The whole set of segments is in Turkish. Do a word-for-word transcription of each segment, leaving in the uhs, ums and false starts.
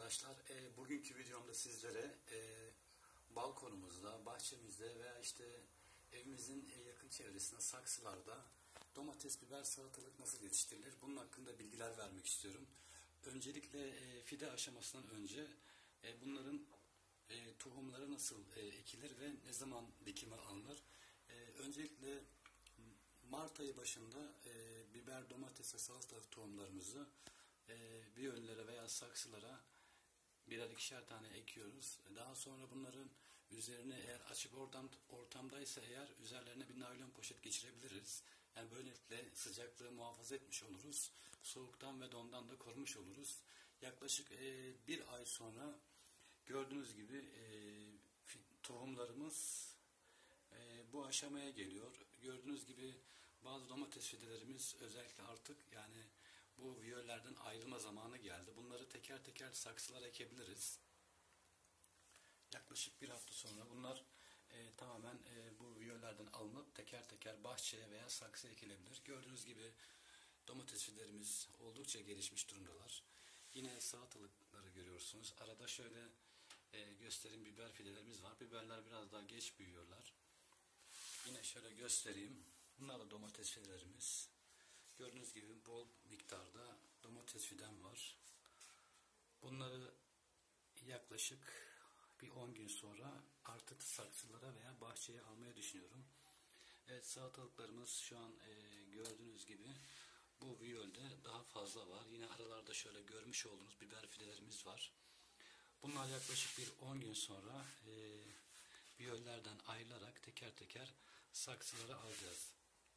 arkadaşlar, e, bugünkü videomda sizlere e, balkonumuzda, bahçemizde veya işte evimizin e, yakın çevresinde saksılarda domates, biber, salatalık nasıl yetiştirilir? Bunun hakkında bilgiler vermek istiyorum. Öncelikle e, fide aşamasından önce e, bunların e, tohumları nasıl e, ekilir ve ne zaman dikime alınır? E, öncelikle Mart ayı başında e, biber, domates ve salatalık tohumlarımızı e, biyonlara veya saksılara birer ikişer tane ekiyoruz. Daha sonra bunların üzerine eğer açık ortam, ortamdaysa eğer üzerlerine bir naylon poşet geçirebiliriz. Yani böylelikle sıcaklığı muhafaza etmiş oluruz. Soğuktan ve dondan da korumuş oluruz. Yaklaşık e, bir ay sonra gördüğünüz gibi e, tohumlarımız e, bu aşamaya geliyor. Gördüğünüz gibi bazı domates fidelerimiz özellikle artık yani bu viyollerden ayrılma zamanı geldi. Bunları teker teker saksılara ekebiliriz. Yaklaşık bir hafta sonra bunlar e, tamamen e, bu viyollerden alınıp teker teker bahçeye veya saksıya ekilebilir. Gördüğünüz gibi domates fidelerimiz oldukça gelişmiş durumdalar. Yine salatalıkları görüyorsunuz. Arada şöyle e, göstereyim, biber fidelerimiz var. Biberler biraz daha geç büyüyorlar. Yine şöyle göstereyim. Bunlar da domates fidelerimiz. Gördüğünüz gibi bol miktarda domates fidem var. Bunları yaklaşık bir on gün sonra artık saksılara veya bahçeye almayı düşünüyorum. Evet, salatalıklarımız şu an e, gördüğünüz gibi bu viyolde daha fazla var. Yine aralarda şöyle görmüş olduğunuz biber fidelerimiz var. Bunlar yaklaşık bir on gün sonra e, viyollerden ayrılarak teker teker saksılara alacağız.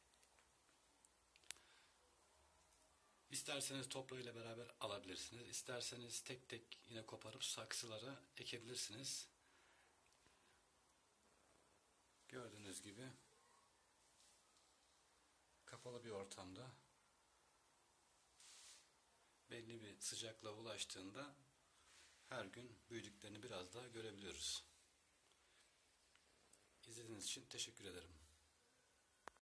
İsterseniz toprağıyla beraber alabilirsiniz. İsterseniz tek tek yine koparıp saksılara ekebilirsiniz. Gördüğünüz gibi kapalı bir ortamda belli bir sıcaklığa ulaştığında her gün büyüdüklerini biraz daha görebiliyoruz. İzlediğiniz için teşekkür ederim.